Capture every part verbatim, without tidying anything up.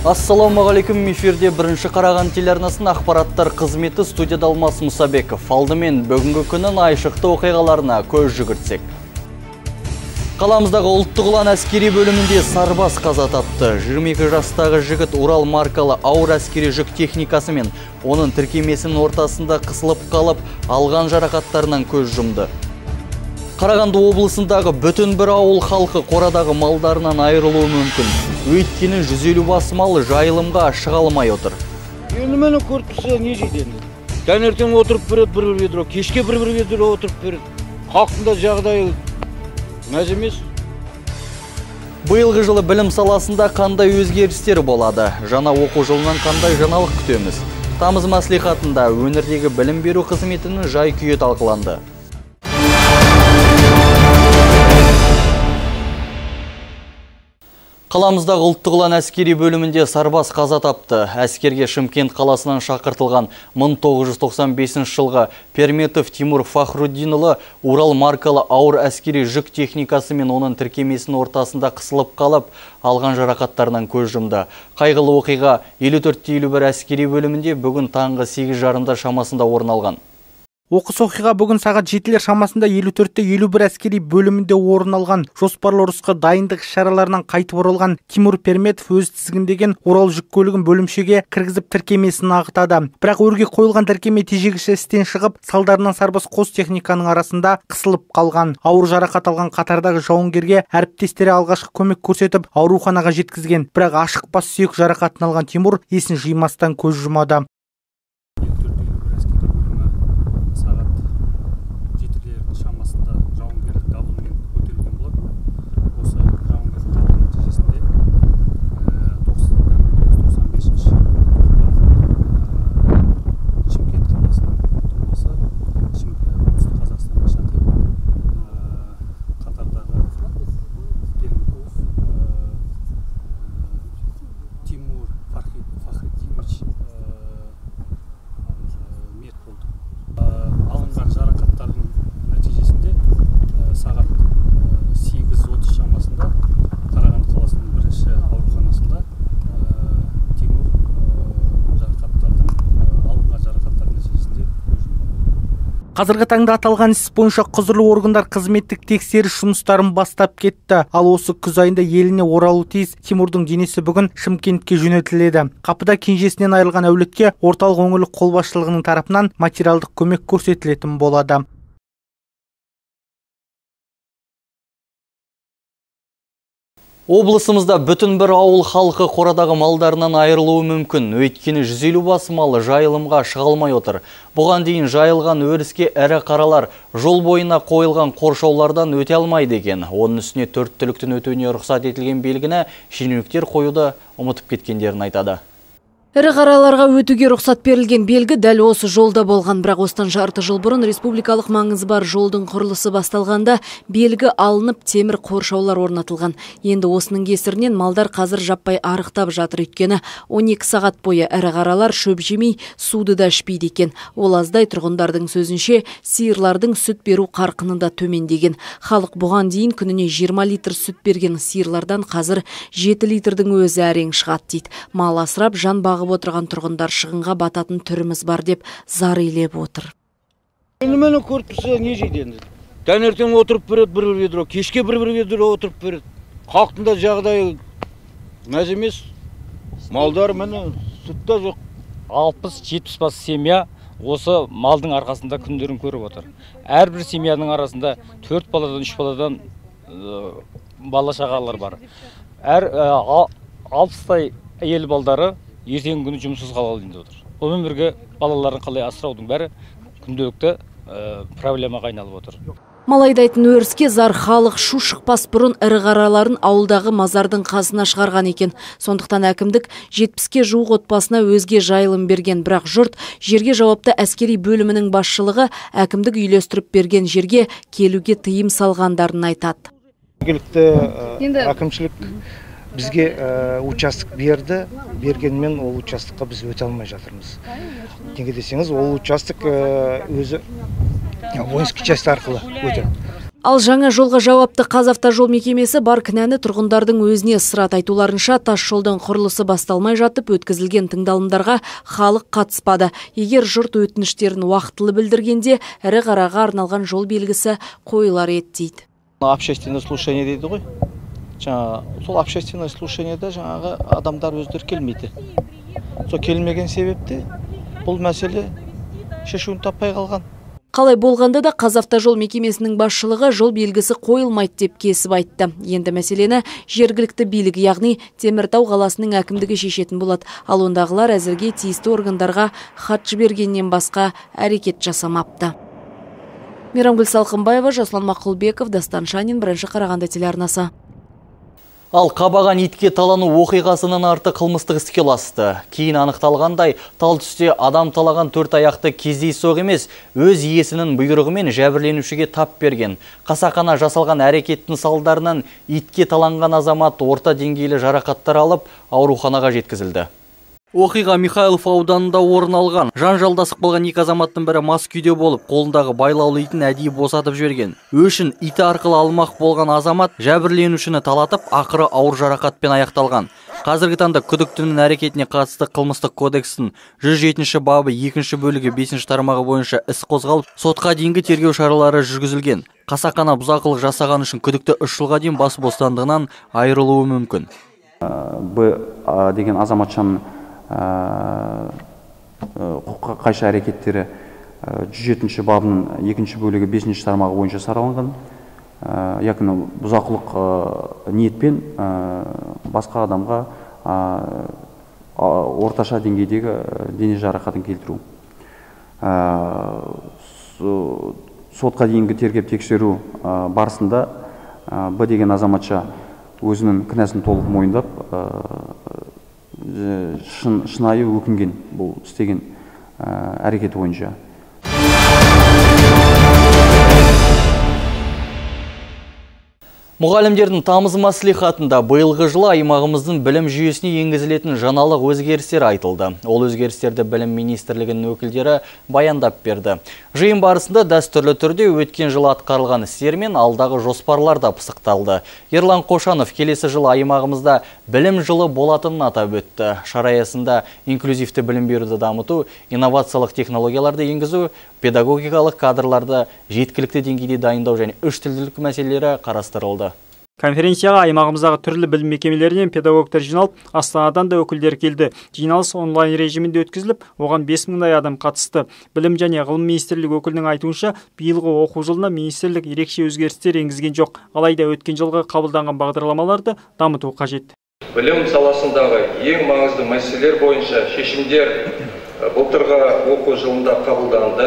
Ассаламағалейкум, эфирде бірінші қараған телеарнасының ақпараттар қызметі, студияда Алмас Мұсабеков. Алдымен бүгінгі күннің айшықты оқиғаларына көз жүгіртсек. Қаламыздағы ұлттық ұлан әскери бөлімінде сарбаз қаза тапты. жиырма екі жастағы жігіт Урал маркалы ауыр әскери жүк техникасы мен оның тіркемесінің ортасында қысылып қалып, алған жарақаттарынан көз жұмды. Қарағанды облысындағы бүтін бір ауыл халқы қорадағы малдарынан айырылуы мүмкін. Өйткені жүз елу бас мал жайылымға шыға алмай отыр. Енді мені көріп тұрса не жейді? Таңертең отырып береді бір-бір ведро, кешке бір-бір ведро отырып береді. Халықтың жағдайы мәз емес. Биылғы жылы білім саласында қандай өзгерістер болады? Жаңа оқу жылынан қандай жаңалық күтеміз? Тамыз мәслихатында өңірдегі білім беру қызметінің жай-күйі талқыланды. Қаламыздағы ұлттық ұлан әскери бөлімінде сарбаз қаза тапты. Әскерге Шымкент қаласынан шақыртылған мың тоғыз жүз тоқсан бесінші жылғы Перметов Тимур Фахруддинұлы Урал маркалы ауыр әскери жүк техникасы мен оның тіркемесінің ортасында қысылып қалып, алған жарақаттарынан көз жұмды. Қайғылы оқиға елу төрт те елу бір әскери бөлімінде бүгін таңғы сегіз жарымда шамасында орын алған. Оқыс оқиға бүгін сағат жетілер шамасында елу төрт те елу бір әскери бөлімінде орын алған. Жоспарлы ұрысқа дайындық шараларынан қайтып оралған Тимур Перметов өз тізгіндеген Урал жүк көлігін бөлімшеге кіргізіп тіркемесін ағытады. Бірақ өрге қойылған тіркеме тежегіші істен шығып, салдарынан сарбаз қос техниканың арасында қысылып қалған. Ауыр жарақат алған қатардағы жауынгерге әріптестері алғашқы көмек көрсетіп, ауруханаға жеткізген. Бірақ ашық бас сүйек жарақатын алған Тимур есін жимастан көз жұмады. Қазіргі таңда аталған іс бойынша құзырлы органдар қызметтік тексеріс жұмыстарын бастап кетті. Ал осы күз айында еліне оралу тиіс Тимурдың денесі бүгін Шымкентке жөнелтіледі. Қапыда кенжесінен айырылған әулетке орталық өңірлік қолбасшылығының тарапынан материалдық көмек көрсетілетін болады. Облысымызда бүтін бір ауыл халқы қорадағы малдарынан айырылуы мүмкін. Өйткені жүз елу бас мал жайылымға шыға алмай отыр. Бұған дейін жайылған өріске әрі қаралар жол бойына қойылған қоршаулардан өте алмайды екен. Оның үстіне төрт түліктің өтуіне рұқсат етілген белгіні шенеуніктер қоюды ұмытып кеткендерін айтады. Ірі қараларға өтуге рұқсат берілген белгі дәл осы жолда болған, бірақ осыдан жарты жыл бұрын республикалық маңызы бар жолдың құрылысы басталғанда белгі алынып темір қоршаулар орнатылған. Енді осының кесірінен малдар қазір жаппай арықтап жатыр, өйткені он екі сағат бойы ірі қаралар шөп жемей, суды да ішпейді екен. Ол аздай тұрғындардың сөзінше сиырлардың сүт беру қарқынында төмендеген. Халық бұған дейін күніне жиырма литр сүт берген сиырлардан қазір жеті литрдің өзі әрең шығады дейді. Мал асырап жан бағып отырған тұрғындар шығынға бататын түріміз бар деп зар илеп отыр. Енді мені көріп тұрса не жейді енді? Таңертең отырып береді бір-бір ведро, кешке бір-бір ведро отырып береді. Халықтың да жағдайы мәз емес. Малдар мені сүтте жоқ. алпыс жетпіс бас семья осы малдың арқасында күндерін көріп отыр. Әрбір семьяның арасында төрт баладан, үш баладан бала шағалар бар. Әр алпыстай әйел балдары ертеңгі күні жұмыссыз қалғалы деп отыр. Онымен бірге балаларын қалай асыраудың бәрі күнделікті проблемаға айналып отыр. Мал айдайтын өріске зар халық шу шықпас бұрын ірі қараларын ауылдағы мазардың қасына шығарған екен. Сондықтан әкімдік жетпіске жуық отбасына өзге жайылым берген, бірақ жұрт жерге жауапты әскери бөлімінің басшылығы әкімдік үйлестіріп берген жерге келуге тыйым салғандарын айтады. Жергілікті әкімшілік бізге участок берді, бергенмен ол участокқа біз өте алмай жатырмыз. Неге десеңіз, ол участок өзі воинский часть арқылы өтеді. Ал жаңа жолға жауапты Қазавтожол мекемесі бар кінәні тұрғындардың өзіне ысырат. Айтуларынша, тас жолдың құрылысы басталмай жатып өткізілген тыңдалымдарға халық қатыспады. Егер жұрт өтініштерін уақытылы білдіргенде, ірі қараға арналған жол белгісі қойылар еді дейді. Общественное слушание дейді ғой. Жаңа сол общественное слушаниеда жаңағы адамдар өздері келмейді. Сол келмеген себепте бұл мәселе шешуін таппай қалған. Қалай болғанда да Қазавтожол мекемесінің басшылығы жол белгісі қойылмайды деп кесіп айтты. Енді мәселені жергілікті билік, яғни Теміртау қаласының әкімдігі шешетін болады. Ал ондағылар әзірге тиісті органдарға хат жібергеннен басқа әрекет жасамапты. Мейрамгүл Салқынбаева, Жасұлан Мақұлбеков, Дастан Шанин, Бірінші Қарағанды телеарнасы. Ал қабаған итке талану оқиғасынан арты қылмыстық іске ұласты. Кейін анықталғандай, тал түсте адам талаған төрт аяқты кездейсоқ емес, өз иесінің бұйрығымен жәбірленушіге тап берген. Қасақана жасалған әрекеттің салдарынан итке таланған азамат орта деңгейлі жарақаттар алып, ауруханаға жеткізілді. Оқиға Михайлов ауданында орын алған. Жанжалдасып болған екі азаматтың бірі мас күйде болып, қолындағы байлаулы итін әдейі босатып жіберген. Өшін иті арқылы алмақ болған азамат жәбірленушіні талатып, ақыры ауыр жарақатпен аяқталған. Қазіргі таңда күдіктінің әрекетіне қатысты қылмыстық кодекстің жүз жетінші бабы екінші бөлігі бесінші тармағы бойынша іс қозғалып, сотқа дейінгі тергеу шаралары жүргізілген. Қасақана бұзақылық жасаған үшін күдікті үш жылға дейін бас бостандығынан айырылуы мүмкін. Б деген азаматшаның құқыққа қайшы әрекеттері жүз жетінші бабының екінші бөлігі бесінші тармағы бойынша сараланған. Яғни бұзақылық ниетпен басқа адамға орташа деңгейдегі дене жарақатын келтіру. Сотқа дейінгі тергеп тексеру барысында Б деген азаматша өзінің кінәсін толық мойындап, шынайы өкінген бұл істеген әрекеті бойынша. Мұғалімдердің тамыз мәслихатында биылғы жылы аймағымыздың білім жүйесіне енгізілетін жаңалық өзгерістер айтылды. Ол өзгерістерді білім министрлігінің өкілдері баяндап берді. Жиын барысында дәстүрлі түрде өткен жылы атқарылған істер мен алдағы жоспарлар да пысықталды. Ерлан Қошанов келесі жылы аймағымызда білім жылы болатынын атап өтті. Шара аясында инклюзивті білім беруді дамыту, инновациялық технологияларды енгізу, педагогикалық кадрларды жеткілікті деңгейде дайындау және үш тілділік мәселелері қарастырылды. Конференцияға аймағымыздағы түрлі білім мекемелерінен педагогтар жиналып, Астанадан да өкілдер келді. Жиналыс онлайн режимінде өткізіліп, оған бес мыңдай адам қатысты. Білім және ғылым министрлігі өкілінің айтуынша, биылғы оқу жылына министрлік ерекше өзгерістер енгізген жоқ. Алайда өткен жылғы қабылданған бағдарламаларды дамыту қажет. Білім саласындағы ең маңызды мәселелер бойынша шешімдер былтырғы оқу жылында қабылданды.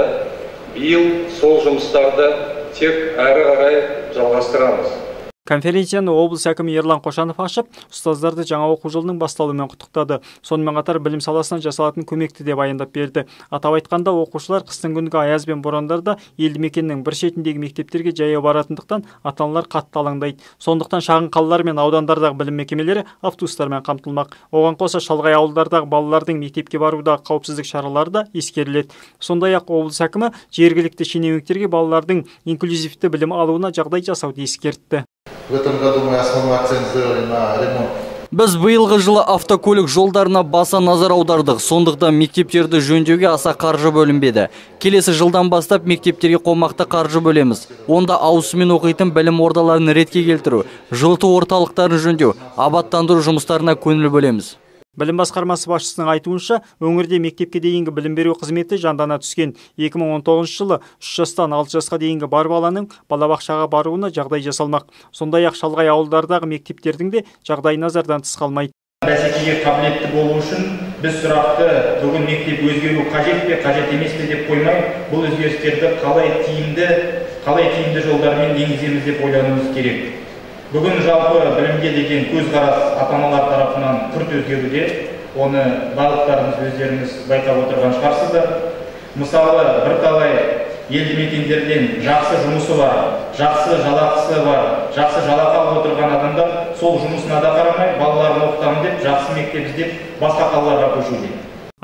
Биыл сол жұмыстарды тек әрі қарай жалғастырамыз. Конференцияны облыс әкімі Ерлан Қошанов ашып, ұстаздарды жаңа оқу жылының басталуымен құттықтады. Сонымен қатар білім саласынан жасалатын көмекті де баяндап берді. Атап айтқанда, оқушылар қыстың күнгі аяз бен борандарда елді мекеннің бір шетіндегі мектептерге жаяу баратындықтан ата-аналар қатты алаңдайды. Сондықтан шағын қалалар мен аудандардағы білім мекемелері автобустармен қамтылмақ. Оған қоса шалғай ауылдардағы балалардың мектепке барудағы қауіпсіздік шаралары да ескеріледі. Сондай-ақ облыс әкімі жергілікті шенеуніктерге балалардың инклюзивті білім алуына жағдай жасауды ескертті. В этом году мы основной акцент сделали на ремонт. Біз биылғы жылы автокөлік жолдарына баса назар аудардық. Сондықтан мектептерді жөндеуге аса қаржы бөлінбеді. Келесі жылдан бастап мектептерге қомақты қаржы бөлеміз. Онда ауысыммен оқитын білім ордаларын ретке келтіру, жылыту орталықтарын жөндеу, абаттандыру жұмыстарына көңіл бөлеміз. Білім басқармасы басшысының айтуынша, өңірде мектепке дейінгі білім беру қызметі жандана түскен. екі мың он тоғызыншы жылы үш жастан алты жасқа дейінгі бар баланың балабақшаға баруына жағдай жасалмақ. Сондай-ақ шалғай ауылдардағы мектептердің де жағдай назардан тыс қалмайды. Бәсекеге қабілетті болу үшін біз сұрақты бүгін мектеп өзгеру қажет пе, қажет емес пе деп қоймай, бұл өзгерістерді қалай тиімді, қалай тиімді жолдармен енгіземіз деп ойлануымыз керек. Бүгін жалпы білімге деген көзқарас ата-аналар тарапынан күрт өзгеруде, оны барлықтарыңыз өздеріңіз байқап отырған шығарсыздар. Мысалы, бірталай елді мекендерден жақсы жұмысы бар, жақсы жалақысы бар, жақсы жалақы алып отырған адамдар сол жұмысына да қарамай, балаларын оқытамын деп, жақсы мектеп іздеп басқа қалаларға көшуде.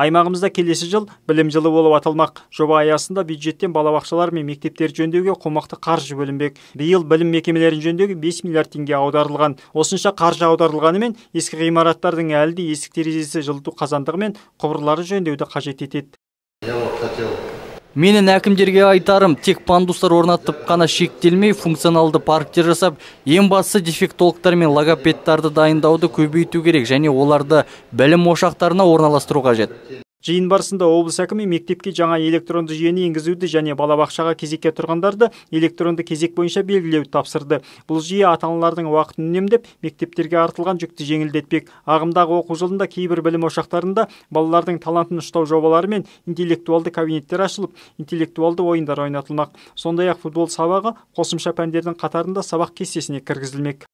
Аймағымызда келесі жыл білім жылы болып аталмақ. Жоба аясында бюджеттен балабақшалар мен мектептер жөндеуге қомақты қаржы бөлінбек. Биыл білім мекемелерін жөндеуге бес миллиард теңге аударылған. Осынша қаржы аударылғанымен ескі ғимараттардың әлі де есік терезесі, жылыту қазандығы мен құбырлары жөндеуді қажет етеді. Менің әкімдерге айтарым, тек пандустар орнатып қана шектелмей, функционалды парктер жасап, ең бастысы дефектологтар мен логопедтарды дайындауды көбейту керек және оларды білім ошақтарына орналастыру қажет. Жиын барысында облыс әкімі мектепке жаңа электронды жүйені енгізуді және балабақшаға кезекке тұрғандарды электронды кезек бойынша белгілеуді тапсырды. Бұл жүйе ата-аналардың уақытын үнемдеп, мектептерге артылған жүкті жеңілдетпек. Ағымдағы оқу жылында кейбір білім ошақтарында балалардың талантын ұштау жобалары мен интеллектуалды кабинеттер ашылып, интеллектуалды ойындар ойнатылмақ. Сондай-ақ футбол сабағы қосымша пәндердің қатарында сабақ кестесіне кіргізілмек.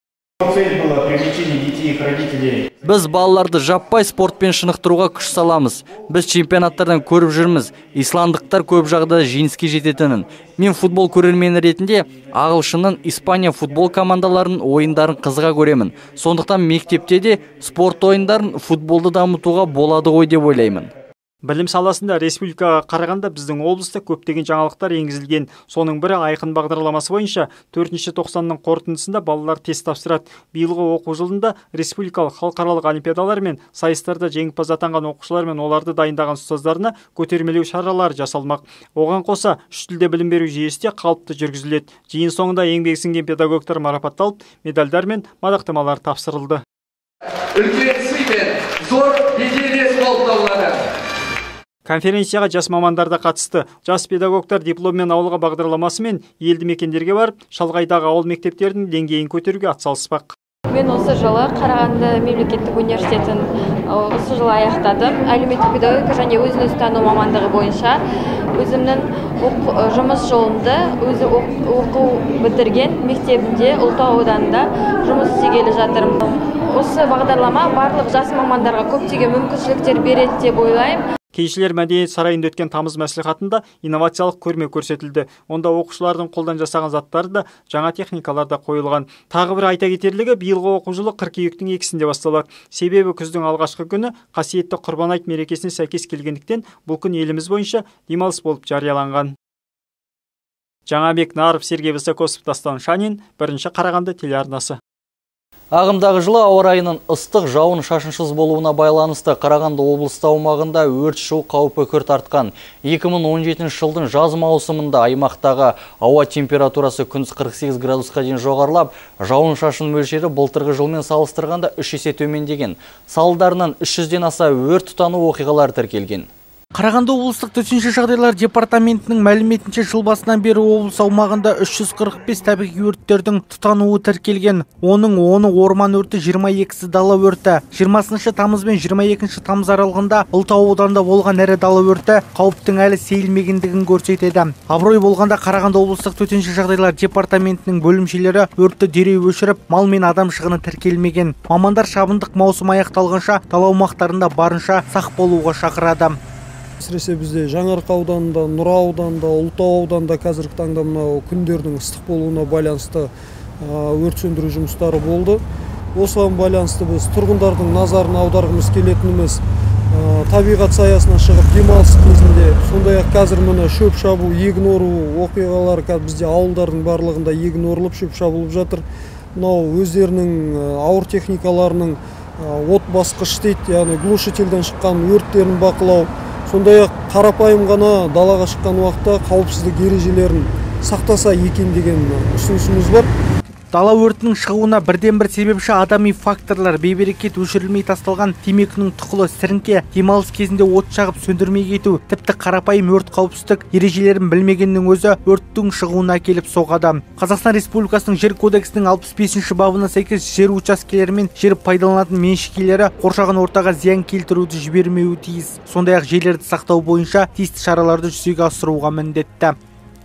Біз балаларды жаппай спортпен шынықтыруға күш саламыз. Біз чемпионаттардан көріп жүрміз. Исландықтар көп жағдайда жеңіске жететінін. Мен футбол көрермені ретінде ағылшынның Испания футбол командаларының ойындарын қызыға көремін. Сондықтан мектепте де спорт ойындарын, футболды дамытуға болады ғой деп ойлаймын. Білім саласында республикаға қарағанда біздің облыста көптеген жаңалықтар енгізілген. Соның бірі айқын бағдарламасы бойынша төртінші тоқсанның қорытындысында балалар тест тапсырады. Биылғы оқу жылында республикалық халықаралық олимпиадалар мен сайыстарда жеңімпаз атанған оқушылар мен оларды дайындаған ұстаздарына көтермелеу шаралары жасалмақ. Оған қоса үш тілде білім беру жүйесі де қалыпты жүргізіледі. Жиын соңында еңбегі сіңген педагогтар марапатталып, медальдар мен мадақтамалар тапсырылды. Үлкен сый мен зор беделес болып табылады. Конференцияға жас мамандар да қатысты. Жас педагогтар дипломмен ауылға бағдарламасы мен елді мекендерге барып, шалғайдағы ауыл мектептердің деңгейін көтеруге атсалыспақ. Мен осы жылы Қарағанды мемлекеттік университетін осы жылы аяқтадым. Әлеуметтік педагогика және өзін өзі тану мамандығы бойынша өзімнің жұмыс жолымды өзі оқу бітірген мектебінде Ұлытау ауданында жұмыс істегелі жатырмын. Осы бағдарлама барлық жас мамандарға көптеген мүмкіншіліктер береді деп ойлаймын. Кеншілер мәдениет сарайында өткен тамыз мәслихатында инновациялық көрме көрсетілді. Онда оқушылардың қолдан жасаған заттары да, жаңа техникалар да қойылған. Тағы бір айта кетерлігі, биылғы оқу жылы қыркүйектің екісінде басталады. Себебі күздің алғашқы күні қасиетті Құрбан айт мерекесіне сәйкес келгендіктен бұл күн еліміз бойынша демалыс болып жарияланған. Жаңабек Наров, Сергей Высокосов, Дастан Шанин, бірінші Қарағанды телеарнасы. Ағымдағы жылы ауа райының ыстық, жауын шашынсыз болуына байланысты Қарағанды облысы аумағында өрт шығу қаупі күрт артқан. екі мың он жетінші жылдың жаз маусымында аймақтағы ауа температурасы күндіз қырық сегіз градусқа дейін жоғарылап, жауын шашын мөлшері былтырғы жылмен салыстырғанда үш есе төмендеген. Салдарынан үш жүзден аса өрт тұтану оқиғалары тіркелген. Қарағанды облыстық төтенше жағдайлар департаментінің мәліметінше жыл басынан бері облыс аумағында үш жүз қырық бес табиғи өрттердің тұтануы тіркелген. Оның оны орман өрті, жиырма екісі дала өрті. жиырмасыншы тамыз бен жиырма екінші тамыз аралығында Ұлытау ауданында болған ірі дала өрті қауіптің әлі сейілмегендігін көрсетеді. Абырой болғанда Қарағанды облыстық төтенше жағдайлар департаментінің бөлімшелері өртті дереу өшіріп, мал мен адам шығыны тіркелмеген. Мамандар шабындық маусым аяқталғанша дала аумақтарында барынша сақ болуға шақырады. Әсіресе бізде Жаңарқа ауданында, Нұра ауданында, Ұлытау ауданында қазіргі таңда мынау күндердің ыстық болуына байланысты өрт сөндіру жұмыстары болды. Осыған байланысты біз тұрғындардың назарын аударғымыз келетініміз табиғат саясына шығып демалыс кезінде, сондай-ақ қазір мына шөп шабу, егін ору оқиғалары бізде ауылдардың барлығында егін орылып, шөп шабылып жатыр. Мынау өздерінің ауыр техникаларының от басқыш дейді, яғни глушительден шыққан өрттерін бақылау. Сондай-ақ қарапайым ғана далаға шыққан уақытта қауіпсіздік ережелерін сақтаса екен деген ұсынысымыз бар. Дала өртінің шығуына бірден бір себепші адами факторлар: бейберекет өшірілмей тасталған темекінің тұқылы, сіріңке, демалыс кезінде от жағып сөндірмей кету, тіпті қарапайым өрт қауіпсіздік ережелерін білмегеннің өзі өрттің шығуына әкеліп соғады. Қазақстан Республикасының жер кодексінің алпыс бесінші бабына сәйкес жер учаскелері мен жер пайдаланатын меншік иелері қоршаған ортаға зиян келтіруді жібермеуі тиіс. Сондай-ақ жерлерді сақтау бойынша тиісті шараларды жүзеге асыруға міндетті.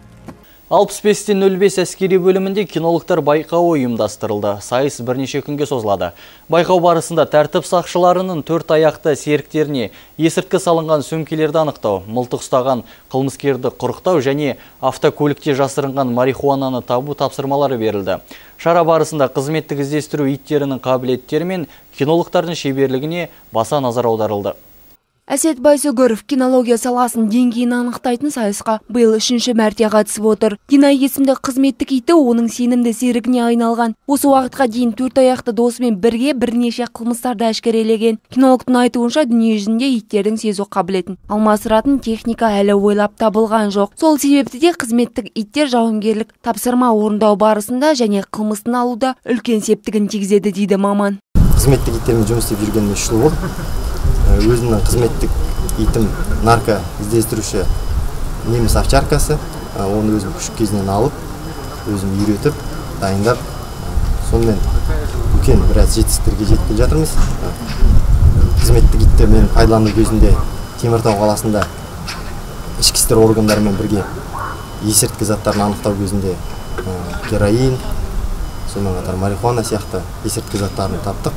алпыс бестен нөл бес әскери бөлімінде кинологтар байқауы ұйымдастырылды. Сайыс бірнеше күнге созылады. Байқау барысында тәртіп сақшыларының төрт аяқты серіктеріне есірткі салынған сөмкелерді анықтау, мылтық ұстаған қылмыскерді құрықтау және автокөлікте жасырынған марихуананы табу тапсырмалары берілді. Шара барысында қызметтік іздестіру иттерінің қабілеттері мен кинологтардың шеберлігіне баса назар аударылды. Әсет Байсөгөров кинология саласын деңгейін анықтайтын сайысқа биыл үшінші мәрте қатысып отыр. Динай есімді қызметтік иті оның сенімді серігіне айналған. Осы уақытқа дейін төрт аяқты досымен бірге бірнеше қылмыстарды әшкерелеген. Кинологтың айтуынша дүние жүзінде иттердің сезу қабілетін алмастыратын техника әлі ойлап табылған жоқ. Сол себепті де қызметтік иттер жауынгерлік тапсырма орындау барысында және қылмыстың алуда үлкен септігін тигізеді дейді маман. Қызметтік иттермен жұмыс істеп жүргеніне үш жыл болды. Өзімнің қызметтік итім нарко іздестіруші неміс овчаркасы, оны өзім күшік кезінен алып, өзім үйретіп, дайындап, сонымен үлкен біраз жетістіктерге жетіп келе жатырмыз. Қызметтік итті мен пайдалану кезінде Теміртау қаласында ішкі істер органдарымен бірге есірткі заттарын анықтау кезінде героин, сонымен қатар марихуана сияқты есірткі заттарын таптық.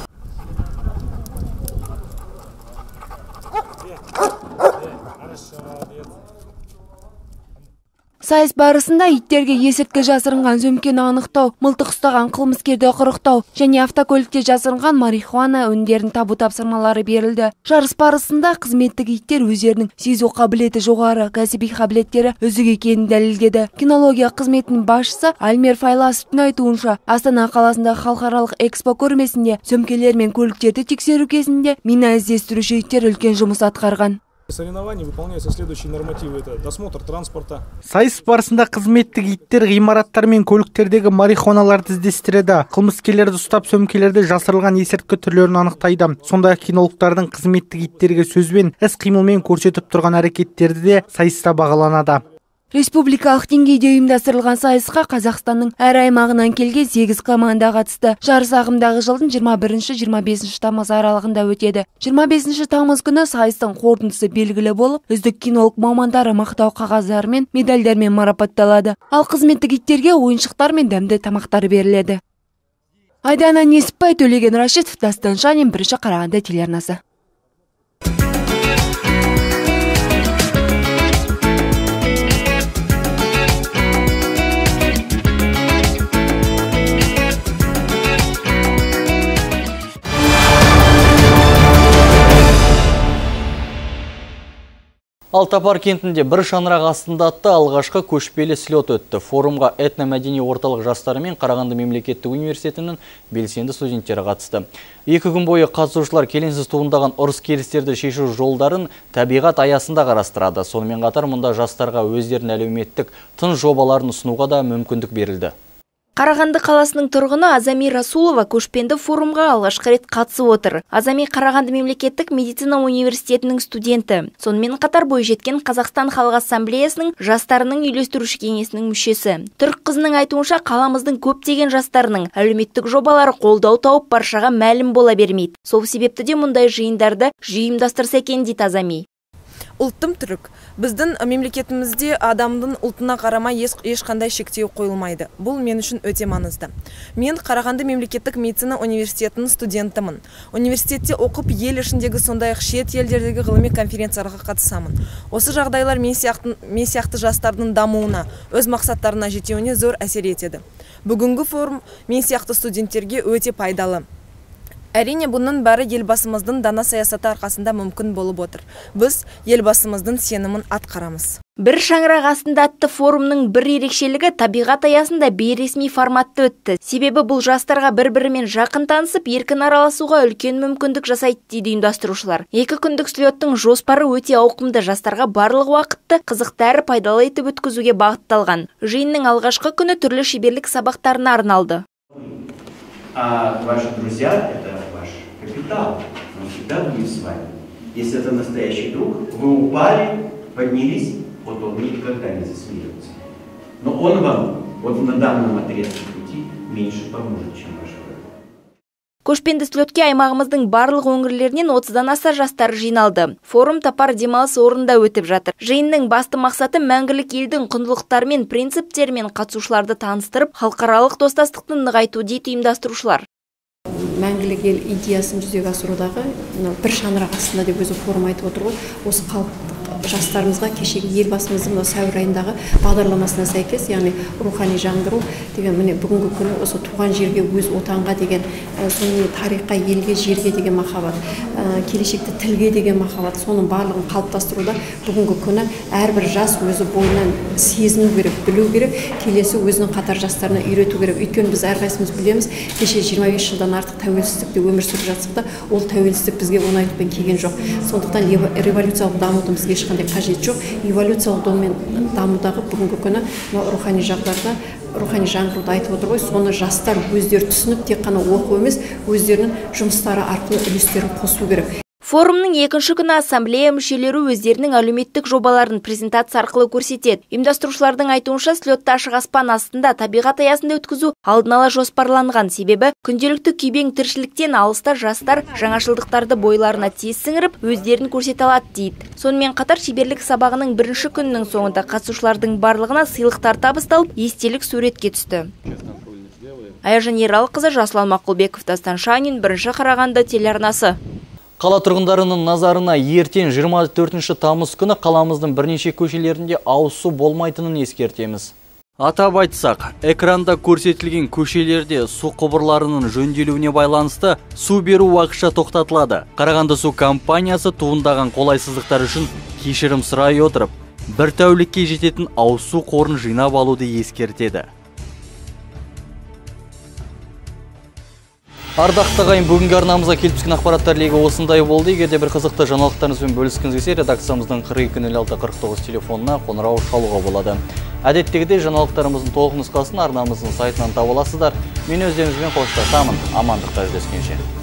Сайыс барысында иттерге есірткі жасырынған сөмкені анықтау, мылтық ұстаған қылмыскерді құрықтау және автокөлікте жасырынған марихуана өнімдерін табу тапсырмалары берілді. Жарыс барысында қызметтік иттер өздерінің сезу қабілеті жоғары, кәсіби қабілеттері үздік екенін дәлелдеді. Кинология қызметінің басшысы Альмер Файласовтың айтуынша, Астана қаласында халықаралық экспо көрмесінде сөмкелер мен көліктерді тексеру кезінде мина іздестіруші иттер үлкен жұмыс атқарған. Соревнования выполняются следующие нормативы. Это досмотр транспорта. Сайыс барысында қызметтік иттер ғимараттар мен көліктердегі марихуаналарды іздестіреді. Қылмыскерлерді ұстап, сөмкелерде жасырылған есірткі түрлерін анықтайды. Сондай кинологтардың қызметтік иттерге сөзбен, іс-қимылмен көрсетіп тұрған әрекеттерді де сайыста бағаланады. Республикалық деңгейде ұйымдастырылған сайысқа Қазақстанның әр аймағынан келген сегіз команда қатысты. Жарыс ағымдағы жылдың жиырма бірінші жиырма бесінші тамыз аралығында өтеді. жиырма бесінші тамыз күні сайыстың қорытындысы белгілі болып, үздік кинолог мамандары мақтау қағаздарымен, медальдармен марапатталады. Ал қызметтік иттерге ойыншықтар мен дәмді тамақтар беріледі. Айдана Несіпбай, Төлеген Рашидов, Дастан Шанин, бірінші Қарағанды телеарнасы. Алтапар кентінде бір шаңырақ астында атты алғашқы көшпелі слет өтті. Форумға этномәдени орталық жастары мен Қарағанды мемлекеттік университетінің белсенді студенттері қатысты. Екі күн бойы қатысушылар келеңсіз туындаған ұрыс-керістерді шешу жолдарын табиғат аясында қарастырады. Сонымен қатар мұнда жастарға өздерінің әлеуметтік тың жобаларын ұсынуға да мүмкіндік берілді. Қарағанды қаласының тұрғыны Азами Расулова көшпенді форумға алғашқы рет қатысып отыр. Азами Қарағанды мемлекеттік медицина университетінің студенті. Сонымен қатар бойжеткен Қазақстан халық ассамблеясының жастарының үйлестіруші кеңесінің мүшесі. Түрк қызының айтуынша, қаламыздың көптеген жастарының әлеуметтік жобалары қолдау тауып баршаға мәлім бола бермейді. Сол себепті де мұндай жиындарды жиымдастырса екен дейді Азами. Ұлттым түрік. Біздің мемлекетімізде адамдың ұлтына қарамай ешқандай шектеу қойылмайды. Бұл мен үшін өте маңызды. Мен Қарағанды мемлекеттік медицина университетінің студентімін. Университетте оқып, ел ішіндегі сондай-ақ шет елдердегі ғылыми конференцияларға қатысамын. Осы жағдайлар мен сияқты, мен сияқты жастардың дамуына, өз мақсаттарына жетеуіне зор әсер етеді. Бүгінгі форум мен сияқты студенттерге өте пайдалы. Әрине, бұның бәрі елбасымыздың дана саясаты арқасында мүмкін болып отыр. Біз елбасымыздың сенімін атқарамыз. Бір шаңырақ астында атты форумның бір ерекшелігі табиғат аясында бейресми форматты өтті. Себебі бұл жастарға бір-бірімен жақын танысып, еркін араласуға үлкен мүмкіндік жасайды дейді ұйымдастырушылар. Екі күндік слеттің жоспары өте ауқымды, жастарға барлық уақытты қызықты әрі пайдалы етіп өткізуге бағытталған. Жиынның алғашқы күні түрлі шеберлік сабақтарына арналды. А ваши друзья – это ваш капитал, он всегда будет с вами. Если это настоящий друг, вы упали, поднялись, вот он никогда не засмеется. Но он вам вот на данном отрезке пути меньше поможет, чем ваш враг. Көшпенді слетке аймағымыздың барлық өңірлерінен отыздан аса жастар жиналды. Форум тапар демалыс орнында өтіп жатыр. Жиынның басты мақсаты мәңгілік елдің құндылықтары мен принциптерімен қатысушыларды таныстырып, халықаралық достастықты нығайту дейді ұйымдастырушылар. Мәңгілік ел идеясын жүзеге асырудағы бір шаңырақ астында деп өзі форум айтып отыр ғой. Осы жастарымызға кешегі елбасымыздың сәуір айындағы бағдарламасына сәйкес, яғни рухани жаңғыру деген міне бүгінгі күні осы туған жерге, өз отанға деген, соның тарихқа, елге, жерге деген махаббат, келешекте тілге деген махаббат, соның барлығын қалыптастыруда бүгінгі күні әрбір жас өзі бойынан сезіну керек, білу керек, келесі өзінің қатар жастарына үйрету керек. Өйткені біз әрқайсымыз білеміз, кеше жиырма бес жылдан артық тәуелсіздікте өмір сүріп жатсақ та, ол тәуелсіздік бізге оңайлықпен келген жоқ. Сондықтан революциялық дамудың бізге ешқандай қажет жоқ. Эволюциялық дамудағы бүгінгі күні рухани жағдайда рухани жаңғыруды айтып отыр ғой, соны жастар өздері түсініп, тек қана оқу емес, өздерінің жұмыстары арқылы үлестерін қосу керек. Форумның екінші күні ассамблея мүшелері өздерінің әлеуметтік жобаларын презентация арқылы көрсетеді. Ұйымдастырушылардың айтуынша слетті ашық аспан астында табиғат аясында өткізу алдын ала жоспарланған, себебі күнделікті күйбең тіршіліктен алыста жастар жаңашылдықтарды бойларына тез сіңіріп, өздерін көрсете алады дейді. Сонымен қатар шеберлік сабағының бірінші күнінің соңында қатысушылардың барлығына сыйлықтар табысталып, естелік суретке түсті. Аяжан Ералықызы, Жасұлан Мақұлбеков, Дастан Шанин, бірінші Қарағанды телеарнасы. Қала тұрғындарының назарына ертең жиырма төртінші тамыз күні қаламыздың бірнеше көшелерінде ауыз су болмайтынын ескертеміз. Атап айтсақ, экранда көрсетілген көшелерде су құбырларының жөнделуіне байланысты су беру уақытша тоқтатылады. Қарағанды су компаниясы туындаған қолайсыздықтар үшін кешірім сұрай отырып, бір тәулікке жететін ауыз су қорын жинап алуды ескертеді. Ардақты ағайын, бүгінгі арнамызға келіп түскен ақпараттар легі осындай болды. Егерде бір қызықты жаңалықтарыңызбен бөліскіңіз келсе, редакциямыздың қырық екі нөл алты қырық тоғыз телефонына қоңырау шалуға болады. Әдеттегідей жаңалықтарымыздың толық нұсқасын арнамыздың сайтынан таба аласыздар. Мен өздеріңізбен қоштасамын. Амандықта жүздескенше.